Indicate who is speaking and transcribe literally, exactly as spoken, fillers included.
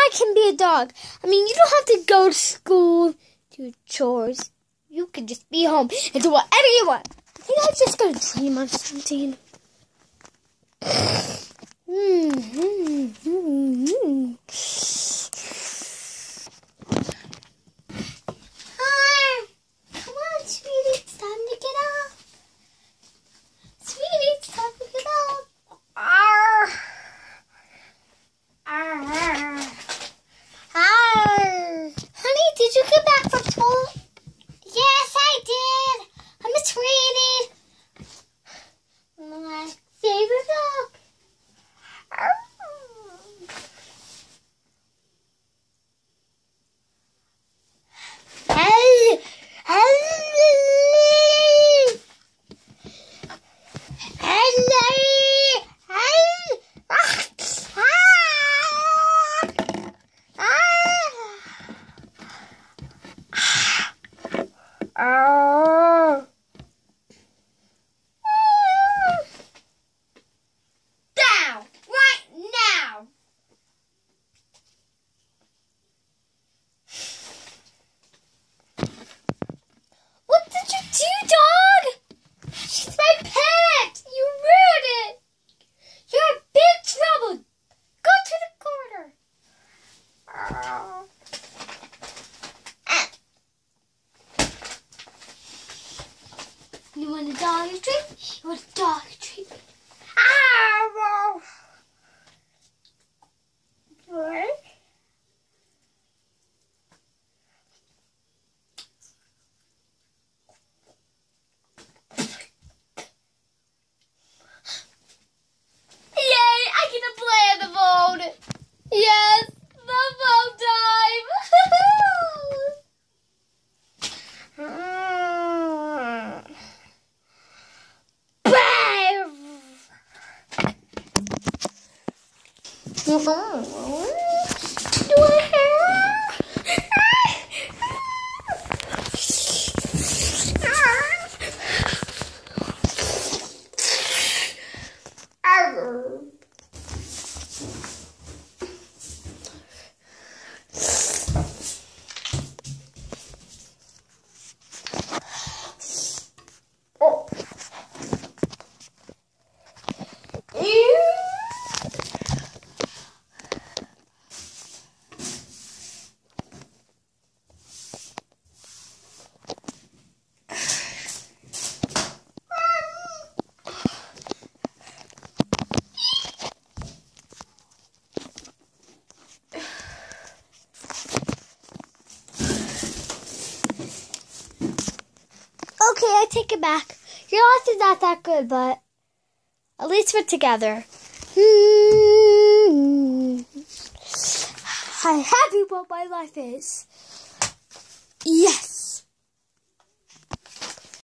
Speaker 1: I can be a dog. I mean, you don't have to go to school, do chores. You can just be home and do whatever you want. I think I'm just going to dream on something. Hi. Come on, sweetie. It's time to get up. Sweetie, it's time to get up. Arr. Arr. Arr. Honey, did you get back from school? Yes, I did. I'm a sweetie. My favorite dog. Arr. Hey. Hey. Oh. Down right now. What did you do, dog? She's my pet. You ruined it. You're in big trouble. Go to the corner. Oh. You want a dog treat? You want a dog treat? Ah! What? Yay! I get to play on the phone. Yes, the phone time. Okay, I take it back. Your life is not that good, but at least we're together. Mm-hmm. I'm happy what my life is. Yes.